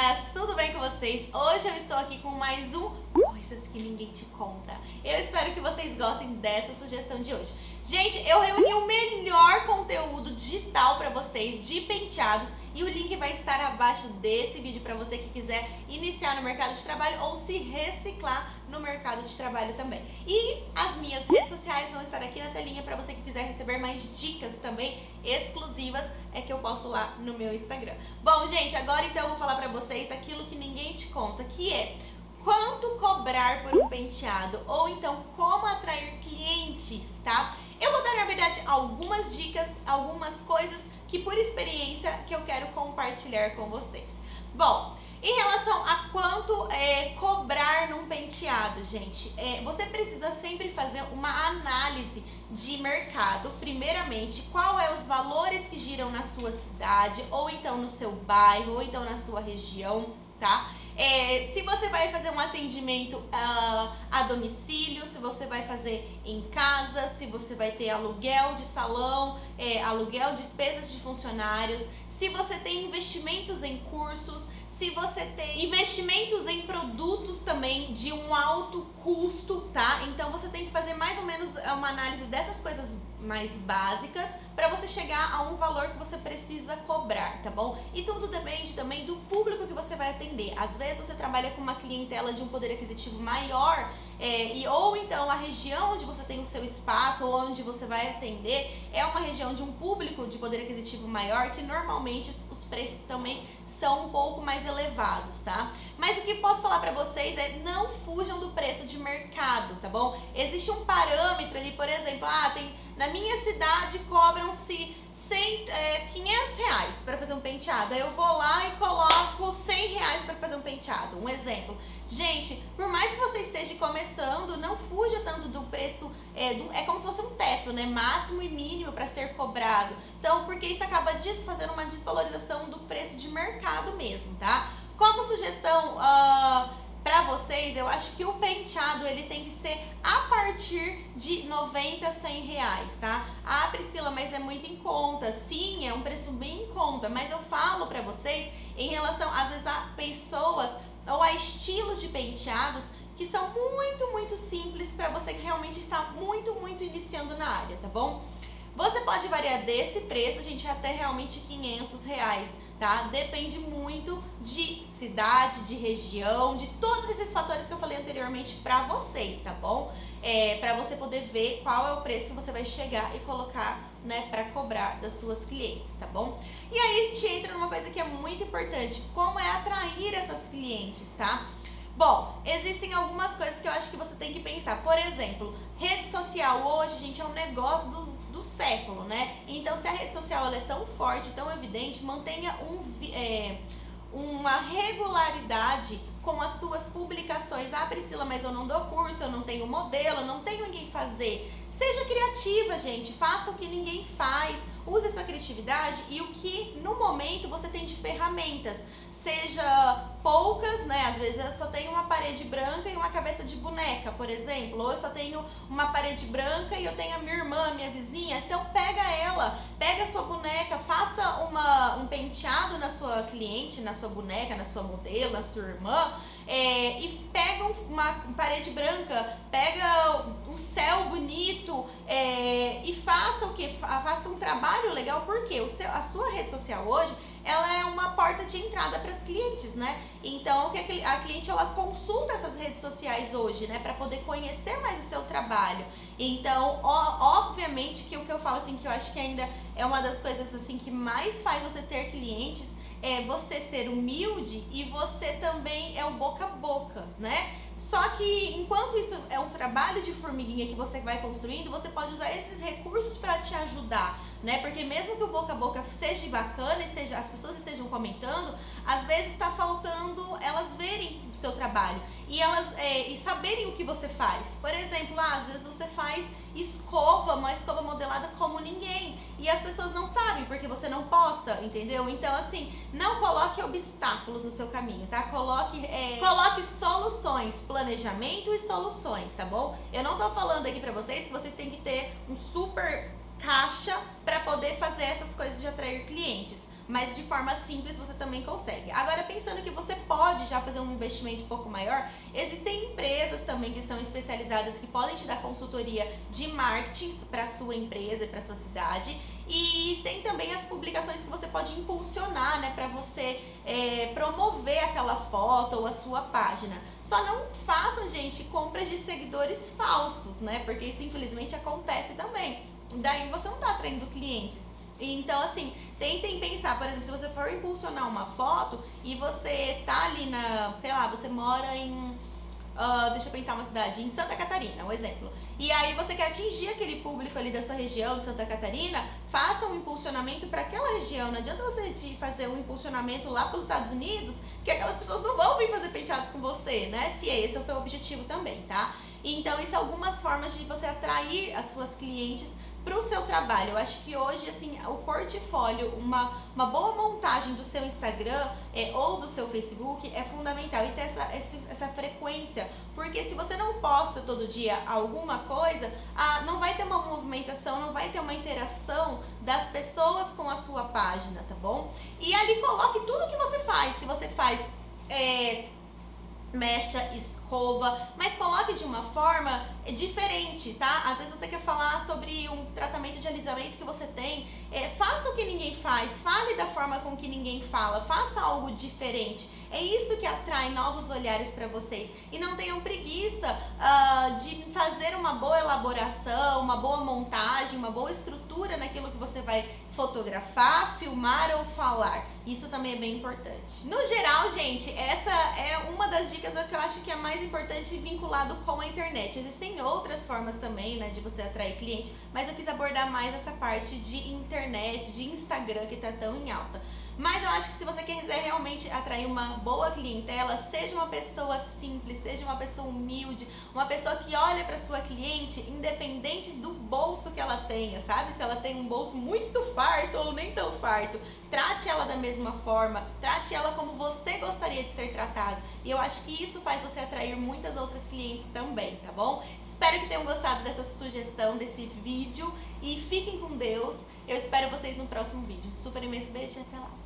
meninas! Tudo bem com vocês? Hoje eu estou aqui com mais um Coisas que Ninguém Te Conta. Eu espero que vocês gostem dessa sugestão de hoje. Gente, eu reuni o melhor conteúdo digital para vocês de penteados e o link vai estar abaixo desse vídeo para você que quiser iniciar no mercado de trabalho ou se reciclar no mercado de trabalho também. E as minhas redes sociais vão estar aqui na telinha para você que quiser receber mais dicas também exclusivas que eu posto lá no meu Instagram. Bom, gente, agora então eu vou falar para vocês aquilo que ninguém te conta, que é quanto cobrar por um penteado ou então como atrair clientes, tá? Eu vou dar, na verdade, algumas dicas, algumas coisas que por experiência que eu quero compartilhar com vocês. Bom, em relação a quanto cobrar num penteado, gente, você precisa sempre fazer uma análise de mercado. Primeiramente, qual é os valores que giram na sua cidade, ou então no seu bairro, ou então na sua região, tá? Se você vai fazer um atendimento a domicílio, se você vai fazer em casa, se você vai ter aluguel de salão, aluguel, despesas de funcionários, se você tem investimentos em cursos, se você tem investimentos em produtos também de um alto custo, tá? Então você tem que fazer mais ou menos uma análise dessas coisas mais básicas para você chegar a um valor que você precisa cobrar, tá bom? E tudo depende também do público que você vai atender. Às vezes você trabalha com uma clientela de um poder aquisitivo maior, ou então a região onde você tem o seu espaço ou onde você vai atender é uma região de um público de poder aquisitivo maior, que normalmente os preços também são um pouco mais elevados, tá? Mas o que posso falar pra vocês é não fujam do preço de mercado, tá bom? Existe um parâmetro ali, por exemplo, na minha cidade cobram-se 500 reais para fazer um penteado. Aí eu vou lá e coloco 100 reais para fazer um penteado. Um exemplo. Gente, por mais que você esteja começando, não fuja tanto do preço, é como se fosse um teto, né? Máximo e mínimo para ser cobrado. Então, porque isso acaba fazendo uma desvalorização do preço de mercado mesmo, tá? Como sugestão para vocês, eu acho que o penteado ele tem que ser a partir de 90, 100 reais, tá? Ah, Priscila, mas é muito em conta. Sim, é um preço bem em conta, mas eu falo para vocês em relação, às vezes, a pessoas ou a estilos de penteados que são muito, muito simples para você que realmente está muito, muito iniciando na área, tá bom? Você pode variar desse preço, gente, até realmente 500 reais, tá? Depende muito de cidade, de região, de todos esses fatores que eu falei anteriormente para vocês, tá bom? Para você poder ver qual é o preço que você vai chegar e colocar, né, para cobrar das suas clientes, tá bom? E aí a gente entra numa coisa que é muito importante, como é atrair essas clientes, tá? Bom, existem algumas coisas que eu acho que você tem que pensar. Por exemplo, rede social hoje, gente, é um negócio do século, né? Então, se a rede social ela é tão forte, tão evidente, mantenha uma regularidade com as suas publicações. Ah, Priscila, mas eu não dou curso, eu não tenho modelo, eu não tenho ninguém fazer. Seja criativa, gente, faça o que ninguém faz, use a sua criatividade e o que no momento você tem de ferramentas, seja poucas, né? Às vezes eu só tenho uma parede branca e uma cabeça de boneca, por exemplo, ou eu só tenho uma parede branca e eu tenho a minha irmã, minha vizinha, então pega ela, pega a sua boneca, faça um penteado na sua cliente, na sua boneca, na sua modelo, na sua irmã, e pega uma parede branca, pega um céu bonito e faça o que? Faça um trabalho legal, porque a sua rede social hoje ela é uma porta de entrada para as clientes, né? Então, a cliente ela consulta essas redes sociais hoje, né? Para poder conhecer mais o seu trabalho. Então, obviamente que o que eu falo assim, que eu acho que ainda é uma das coisas assim que mais faz você ter clientes, é você ser humilde e você também é o boca a boca, né? Só que enquanto isso é um trabalho de formiguinha que você vai construindo, você pode usar esses recursos para te ajudar, né? Porque mesmo que o boca a boca seja bacana, as pessoas estejam comentando, às vezes está faltando elas verem o seu trabalho e saberem o que você faz. Por exemplo, às vezes você faz uma escova modelada como ninguém e as pessoas não sabem porque você não posta, entendeu? Então, assim, não coloque obstáculos no seu caminho, tá? Coloque soluções, planejamento e soluções, tá bom? Eu não tô falando aqui pra vocês que vocês têm que ter um super caixa para poder fazer essas coisas de atrair clientes. mas de forma simples você também consegue. Agora, pensando que você pode já fazer um investimento um pouco maior, existem empresas também que são especializadas, que podem te dar consultoria de marketing para sua empresa e para sua cidade. E tem também as publicações que você pode impulsionar, né, para você promover aquela foto ou a sua página. Só não façam, gente, compras de seguidores falsos, né, porque isso infelizmente acontece também. Daí você não está atraindo clientes. Então, assim, tentem pensar, por exemplo, se você for impulsionar uma foto e você tá ali sei lá, você mora em, deixa eu pensar uma cidade, em Santa Catarina, um exemplo. E aí você quer atingir aquele público ali da sua região de Santa Catarina, faça um impulsionamento para aquela região. Não adianta você fazer um impulsionamento lá para os Estados Unidos, que aquelas pessoas não vão vir fazer penteado com você, né? Se esse é o seu objetivo também, tá? Então, isso são algumas formas de você atrair as suas clientes para o seu trabalho. Eu acho que hoje, assim, o portfólio, uma boa montagem do seu Instagram ou do seu Facebook é fundamental, e ter essa frequência, porque se você não posta todo dia alguma coisa, não vai ter uma movimentação, não vai ter uma interação das pessoas com a sua página, tá bom? E ali coloque tudo que você faz. Se você faz mecha, escova, mas coloque de uma forma diferente, tá? Às vezes você quer falar sobre um tratamento de alisamento que você tem, faça o que ninguém faz, fale da forma com que ninguém fala, faça algo diferente. É isso que atrai novos olhares para vocês. E não tenham preguiça de fazer uma boa elaboração, uma boa montagem, uma boa estrutura naquilo que você vai fotografar, filmar ou falar. Isso também é bem importante. No geral, gente, essa é uma das dicas que eu acho que é mais importante, vinculado com a internet. Existem outras formas também, né, de você atrair cliente, mas eu quis abordar mais essa parte de internet, de Instagram, que tá tão em alta. Mas eu acho que se você quiser realmente atrair uma boa clientela, seja uma pessoa simples, seja uma pessoa humilde, uma pessoa que olha para sua cliente independente do bolso que ela tenha, sabe? Se ela tem um bolso muito farto ou nem tão farto, trate ela da mesma forma, trate ela como você gostaria de ser tratado. E eu acho que isso faz você atrair muitas outras clientes também, tá bom? Espero que tenham gostado dessa sugestão, desse vídeo, e fiquem com Deus. Eu espero vocês no próximo vídeo. Super imenso beijo e até lá!